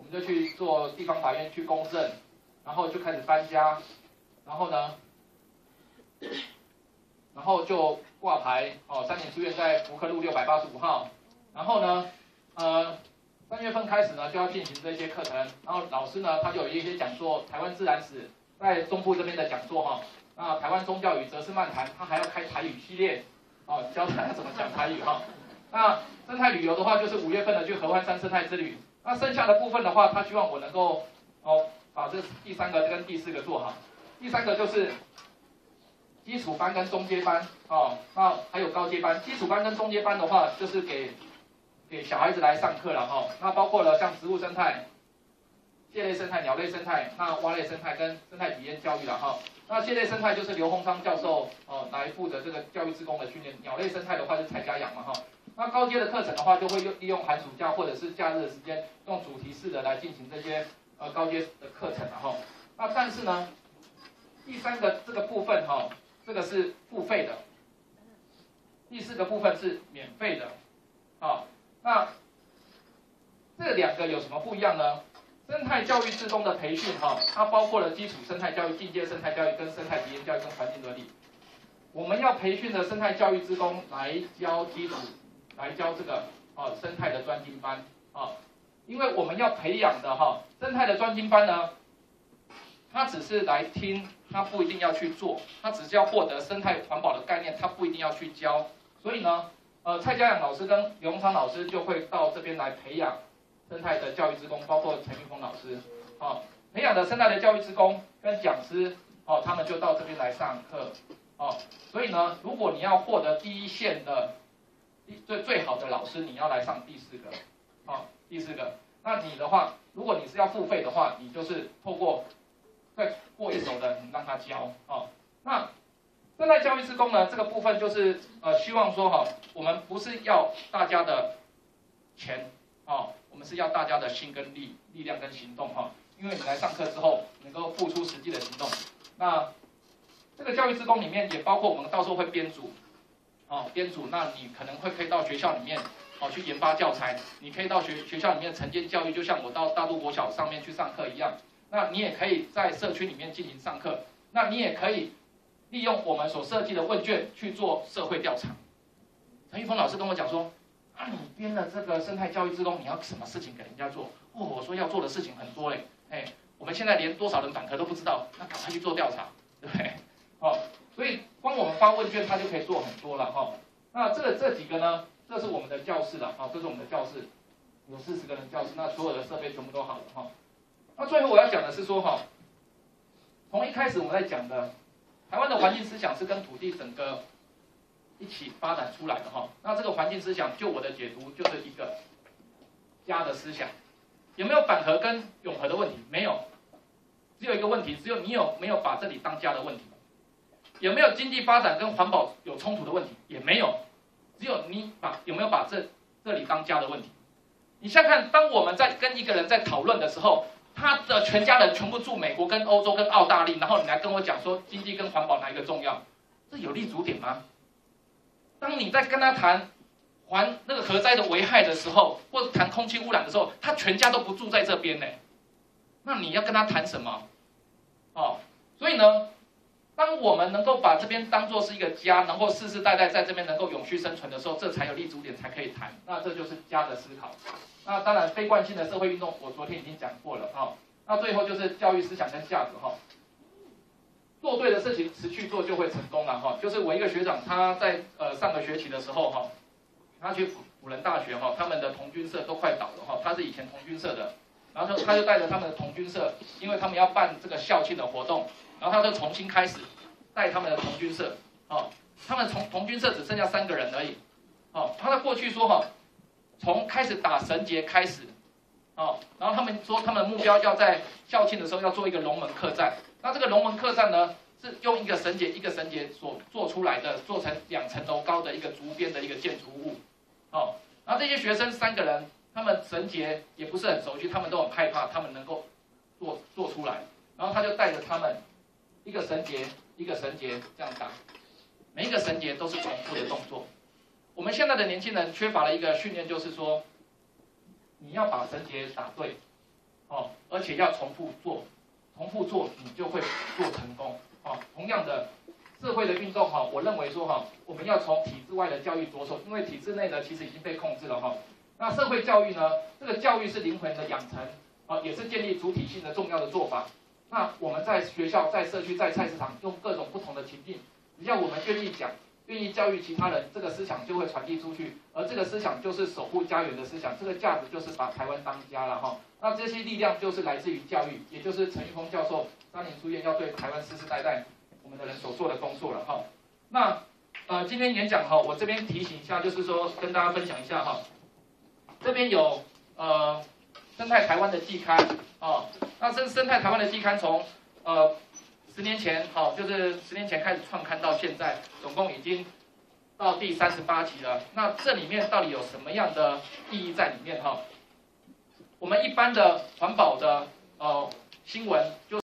们就去做地方法院去公证，然后就开始搬家，然后呢，然后就挂牌3年书院在福科路685号，然后呢，3月份开始呢就要进行这些课程，然后老师呢他就有一些讲座，台湾自然史在中部这边的讲座哈，那台湾宗教与哲思漫谈，他还要开台语系列，教大家怎么讲台语哈。那生态旅游的话，就是5月份的去合欢山生态之旅。那剩下的部分的话，他希望我能够把这第3个跟第4个做好。第3个就是基础班跟中阶班那还有高阶班。基础班跟中阶班的话，就是给小孩子来上课了那包括了像植物生态、蟹类生态、鸟类生态、那蛙类生态跟生态体验教育了那蟹类生态就是刘洪昌教授来负责这个教育志工的训练，鸟类生态的话是蔡家养嘛那高阶的课程的话，就会利用寒暑假或者是假日的时间，用主题式的来进行这些高阶的课程那但是呢，第3个这个部分这个是付费的，第4个部分是免费的那这2个有什么不一样呢？生态教育志工的培训它包括了基础生态教育、进阶生态教育跟生态体验教育跟环境伦理。我们要培训的生态教育志工来教基础。来教这个生态的专精班因为我们要培养的生态的专精班呢，他只是来听，他不一定要去做，他只是要获得生态环保的概念，他不一定要去教。所以呢，蔡家养老师跟刘洪昌老师就会到这边来培养生态的教育志工，包括陈玉峰老师培养的生态的教育志工跟讲师他们就到这边来上课所以呢，如果你要获得第一线的最好的老师，你要来上第4个第4个。那你的话，如果你是要付费的话，你就是透过再过一手的，你让他教那生态教育志工呢，这个部分就是希望说我们不是要大家的钱我们是要大家的心跟力量跟行动因为你来上课之后，能够付出实际的行动。那这个教育志工里面也包括我们到时候会编组。编组，那你可能可以到学校里面去研发教材，你可以到学校里面晨间教育，就像我到大肚国小上面去上课一样。那你也可以在社区里面进行上课，那你也可以利用我们所设计的问卷去做社会调查。陈玉峰老师跟我讲说，你编了这个生态教育志工，你要什么事情给人家做？我说要做的事情很多嘞，我们现在连多少人满课都不知道，那赶快去做调查，对不对？所以光我们发问卷，它就可以做很多了那这几个呢，这是我们的教室了这是我们的教室，有40个人教室，那所有的设备全部都好了那最后我要讲的是说从一开始我们在讲的，台湾的环境思想是跟土地整个一起发展出来的那这个环境思想，就我的解读就是一个家的思想，有没有反核跟永和的问题？没有，只有一个问题，只有你有没有把这里当家的问题。有没有经济发展跟环保有冲突的问题？也没有，只有你有没有把这里当家的问题。你想想看，当我们在跟一个人在讨论的时候，他的全家人全部住美国、跟欧洲、跟澳大利，然后你来跟我讲说经济跟环保哪一个重要，这有立足点吗？当你在跟他谈那个核灾的危害的时候，或者谈空气污染的时候，他全家都不住在这边呢，那你要跟他谈什么？所以呢，当我们能够把这边当作是一个家，能够世世代代在这边能够永续生存的时候，这才有立足点，才可以谈。那这就是家的思考。那当然，非惯性的社会运动，我昨天已经讲过了那最后就是教育思想跟价值做对的事情，持续做就会成功了就是我一个学长，他在上个学期的时候他去辅仁大学他们的童军社都快倒了他是以前童军社的，然后他就带着他们的童军社，因为他们要办这个校庆的活动。然后他就重新开始带他们的童军社他们童军社只剩下3个人而已他在过去说从开始打绳结开始然后他们说他们的目标要在校庆的时候要做一个龙门客栈。那这个龙门客栈呢，是用一个绳结一个绳结所做出来的，做成2层楼高的一个竹编的一个建筑物然后这些学生3个人，他们绳结也不是很熟悉，他们都很害怕他们能够做出来，然后他就带着他们一个绳结一个绳结这样打，每一个绳结都是重复的动作。我们现在的年轻人缺乏了一个训练，就是说，你要把绳结打对， 而且要重复做，你就会做成功。同样的，社会的运动我认为说我们要从体制外的教育着手，因为体制内的其实已经被控制了那社会教育呢，这个教育是灵魂的养成也是建立主体性的重要的做法。那我们在学校、在社区、在菜市场，用各种不同的情境，只要我们愿意讲。愿意教育其他人，这个思想就会传递出去，而这个思想就是守护家园的思想，这个价值就是把台湾当家了那这些力量就是来自于教育，也就是陈玉峰教授3年书院要对台湾世世代代我们的人所做的工作了那今天演讲我这边提醒一下，就是说跟大家分享一下这边有生态台湾的季刊那生态台湾的季刊从10年前就是10年前开始创刊到现在，总共已经到第38期了。那这里面到底有什么样的意义在里面我们一般的环保的新闻就